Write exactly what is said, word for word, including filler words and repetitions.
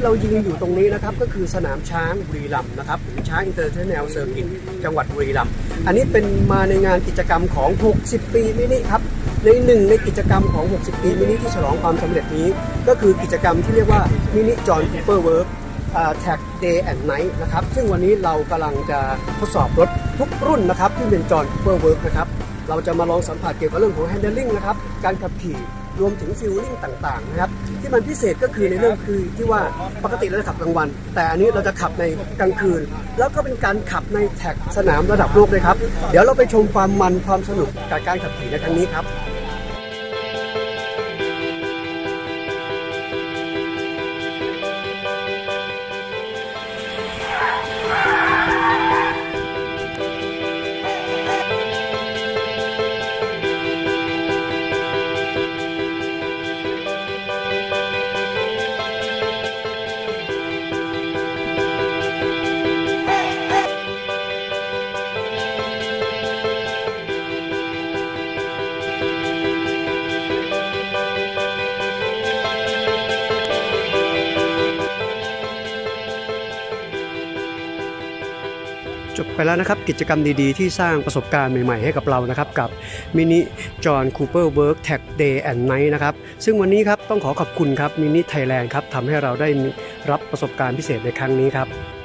ที่เรายืนอยู่ตรงนี้นะครับก็คือสนามช้างบุรีรัมย์นะครับหรือช้างอินเตอร์เนชั่นแนลเซอร์กิตจังหวัดบุรีรัมย์อันนี้เป็นมาในงานกิจกรรมของหกสิบปีมินิครับในหนึ่งในกิจกรรมของหกสิบปีมินิที่ฉลองความสำเร็จนี้ก็คือกิจกรรมที่เรียกว่ามินิจอห์นคูเปอร์เวิร์กแท็ก Day and Night นะครับซึ่งวันนี้เรากำลังจะทดสอบรถทุกรุ่นนะครับที่เป็นจอห์นคูเปอร์เวิร์กนะครับเราจะมาลองสัมผัสเกี่ยวกับเรื่องของ handling นะครับการขับขี่รวมถึงฟิลลิ่งต่างๆนะครับที่มันพิเศษก็คือในเรื่องคือที่ว่าปกติเราจะขับกลางวันแต่อันนี้เราจะขับในกลางคืนแล้วก็เป็นการขับในแท็กสนามระดับโลกเลยครับเดี๋ยวเราไปชมความมันความสนุกกับการขับขี่ในครั้งนี้ครับจบไปแล้วนะครับกิจกรรมดีๆที่สร้างประสบการณ์ใหม่ๆให้กับเรานะครับกับมินิจอห์นคูเปอร์เวิร์กแท็ก Day and Night นะครับซึ่งวันนี้ครับต้องขอขอบคุณครับมินิไทยแลนด์ครับทำให้เราได้รับประสบการณ์พิเศษในครั้งนี้ครับ